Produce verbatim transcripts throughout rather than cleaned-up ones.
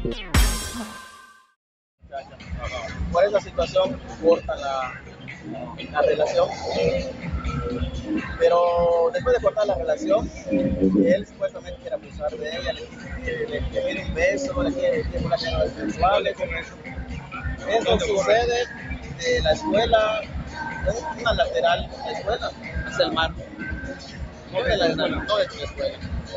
Por esa situación corta la, la relación, pero después de cortar la relación, él supuestamente quiere abusar de ella, le, le, le pide un beso, le quiere relaciones sexuales. Eso sucede de la escuela, es una lateral de la escuela, hacia el mar, no de la, no de la escuela.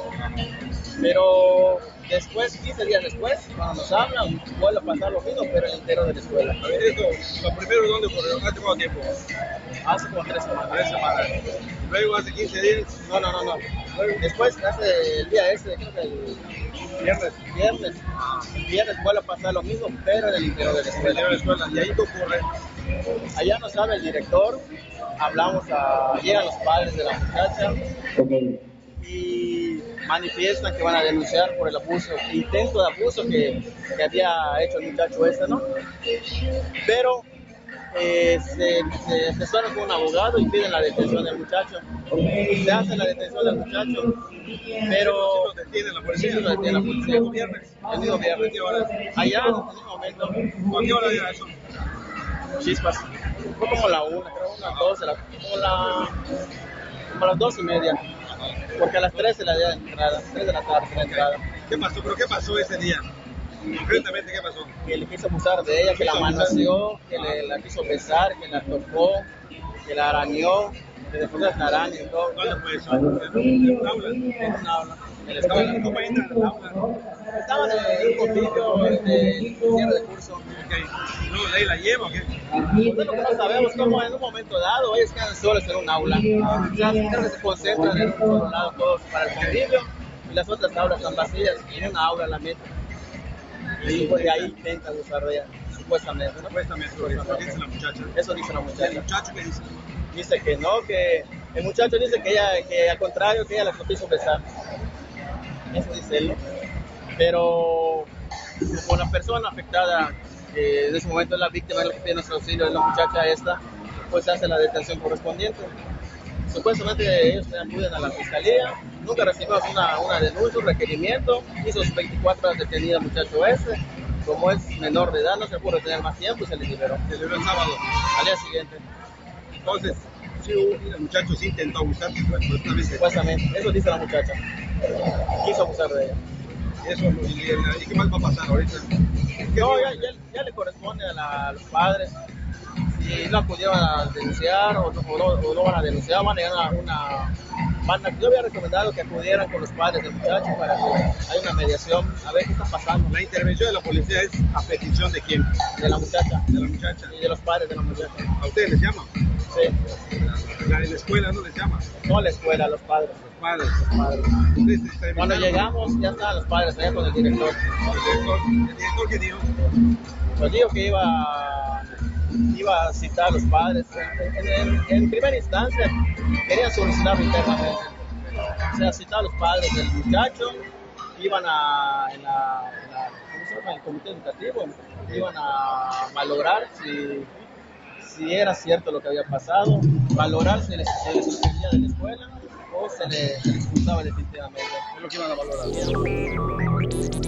Pero después, quince días después, cuando nos hablan, vuelve a pasar lo mismo, pero en el interior de la escuela. A ver, esto, lo primero, ¿dónde ocurrió? ¿Hace cuánto tiempo? Hace como tres semanas. Tres semanas. Luego, hace quince días. No, no, no, no. Después, hace el día ese, creo que el viernes, viernes, el viernes vuelve a pasar lo mismo, pero en el interior de la escuela. En el interior de la escuela. ¿Y ahí qué ocurre? Allá nos habla el director, hablamos a, llegan los padres de la muchacha y manifiestan que van a denunciar por el abuso, intento de abuso que, que había hecho el muchacho este, ¿no? Pero eh, se, se asesoran con un abogado y piden la detención del muchacho. Se hace la detención del muchacho, pero ¿Lo detiene la policía? sí, lo detiene la policía. ¿El mismo viernes? El mismo viernes. ¿Qué horas? Allá, en un momento, ¿A qué hora era eso? chispas. Fue como la una, creo, unas dos, la, como, la, como las dos y media. Porque a las tres de la día de entrada, tres de la tarde de la entrada. ¿Qué pasó? ¿Pero qué pasó ese día? Concretamente, ¿qué pasó? Que le quiso abusar de ella, que la manoseó, que le, la quiso besar, que la tocó, que la arañó, que después la araña y todo. ¿Dónde fue eso? ¿En un aula? En un aula. En la ¿Estaba escuela. en compañía en el aula? Estaban en un convivio de cierre de curso. Ok. ¿Luego de ahí la lleva o qué? Nosotros lo que no sabemos cómo en un momento dado ellos quedan solos en un aula. O sea, creo que se concentran en un solo lado todos para el convivio y las otras aulas están vacías y en una aula la meten. Y de ahí intenta abusar de ella, supuestamente, ¿no? Supuestamente, lo que dice la muchacha. Eso dice la ¿El muchacha. muchacho qué dice? Dice que no, que el muchacho dice que ella, que al contrario, que ella la quiso besar. Eso dice él, ¿no? Pero con la persona afectada, que en ese momento es la víctima, es la que pide nuestro auxilio, es la muchacha esta, pues hace la detención correspondiente. Supuestamente ellos acuden a la fiscalía, nunca recibimos una, una denuncia, un requerimiento, hizo sus veinticuatro horas detenido el muchacho este, como es menor de edad, no se pudo retener más tiempo y se le liberó. Se liberó el sábado. Al día siguiente, Entonces, sí, el muchacho sí intentó abusar, pues, pues, esta vez. supuestamente, eso dice la muchacha, quiso abusar de ella. Eso, y, y qué más va a pasar ahorita? No, ya, ya, ya le corresponde a, la, a los padres. Si no acudieron a denunciar o no, o no, o no van a denunciar, van a llegar a una... Van a, yo había recomendado que acudieran con los padres del muchacho para que haya una mediación, a ver qué está pasando. La intervención de la policía es a petición de quién? De la muchacha De la muchacha. y de los padres de la muchacha. ¿A ustedes les llama? Sí, La de la escuela no les llama. no a la escuela, a los padres. Los padres. Los padres. Ustedes se Cuando entrevistaron llegamos, ya estaban los padres allá con el director. con el director. ¿El director qué dijo? Pues dijo que iba, iba a citar a los padres. En, en, en primera instancia, querían solucionarlo internamente. O sea, citar a los padres del muchacho, iban a, en la, en la, ¿cómo se llama? En el comité educativo, iban a valorar si, si era cierto lo que había pasado, valorar si les, se les suspendía de la escuela o se les, se les expulsaba definitivamente. Es lo que iban a valorar.